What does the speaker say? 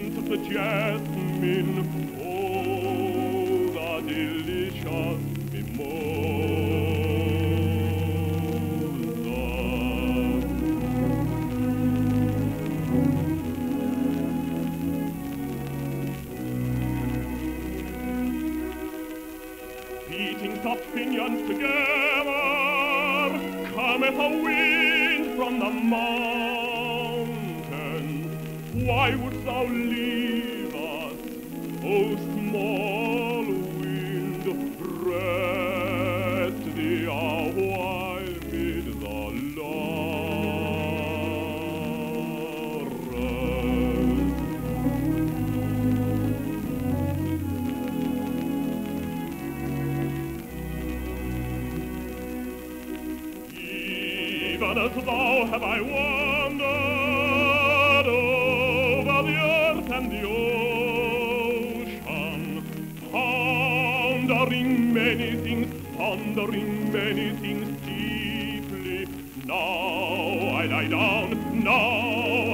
scent of the jasmine, oh, the delicious mimosa. Beating the pinions together, cometh a wind from the mountain. Why wouldst thou leave us, O small wind? Rest thee a while mid the laurels. Even as thou have I wandered over the earth and the ocean, pondering many things deeply. Now I lie down, now